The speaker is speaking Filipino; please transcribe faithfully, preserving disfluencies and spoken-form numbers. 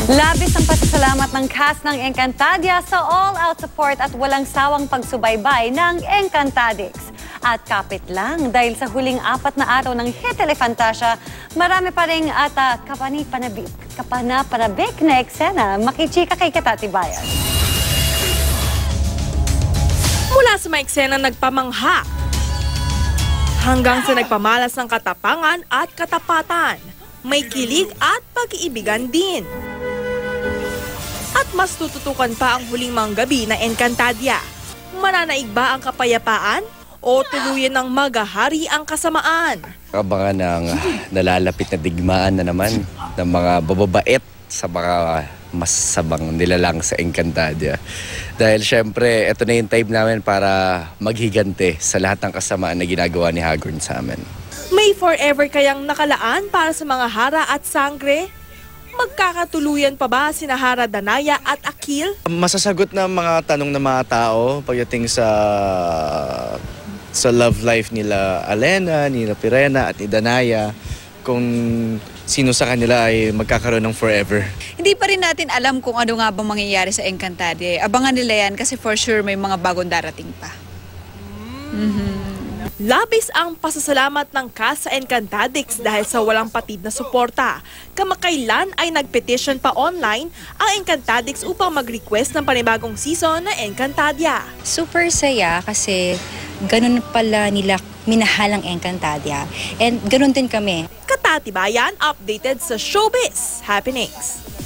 Labis ang pasasalamat ng cast ng Encantadia sa all-out support at walang sawang pagsubaybay ng Encantadix. At kapit lang dahil sa huling apat na araw ng hit Telefantasia, marami pa rin at uh, kapani-panabik, kapana-panabik na eksena. Makichika kay Katatibayan. Mula sa mga eksena nagpamangha hanggang sa nagpamalas ng katapangan at katapatan, may kilig at pag-iibigan din. At mas tututukan pa ang huling mga gabi na Encantadia. Mananaig ba ang kapayapaan o tuluyan ng magahari ang kasamaan? Abangan ng nalalapit na digmaan na naman ng mga bababait sa mga masabang nilalang sa Encantadia. Dahil syempre, ito na yung time namin para maghigante sa lahat ng kasamaan na ginagawa ni Hagorn sa amin. May forever kayang nakalaan para sa mga hara at sangre? Magkakatuluyan pa ba sina Hara, Danaya at Akil? Masasagot na mga tanong ng mga tao pagdating sa sa love life nila Alena, nila Pirena at ni Danaya, kung sino sa kanila ay magkakaroon ng forever. Hindi pa rin natin alam kung ano nga bang mangyayari sa Encantadia. Abangan nila yan kasi for sure may mga bagong darating pa. Mm-hmm. Labis ang pasasalamat ng cast sa Encantadix dahil sa walang patid na suporta. Kamakailan ay nagpetition pa online ang Encantadix upang mag-request ng panibagong season na Encantadia. Super saya kasi ganun pala nila minahal ang Encantadia. And ganun din kami. Katatibayan, updated sa Showbiz Happenings.